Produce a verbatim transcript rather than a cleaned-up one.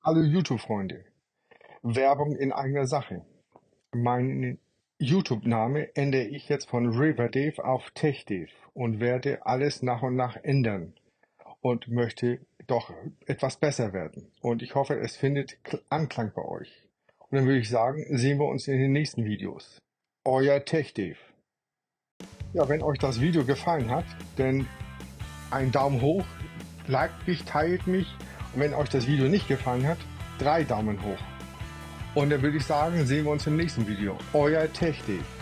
Hallo YouTube-Freunde, Werbung in eigener Sache. Meinen YouTube-Name ändere ich jetzt von Riverdave auf TechDave und werde alles nach und nach ändern und möchte doch etwas besser werden. Und ich hoffe, es findet Kl- Anklang bei euch. Und dann würde ich sagen, sehen wir uns in den nächsten Videos. Euer TechDave. Ja, wenn euch das Video gefallen hat, dann einen Daumen hoch, liked mich, teilt mich. Und wenn euch das Video nicht gefallen hat, drei Daumen hoch. Und dann würde ich sagen, sehen wir uns im nächsten Video. Euer TechDave.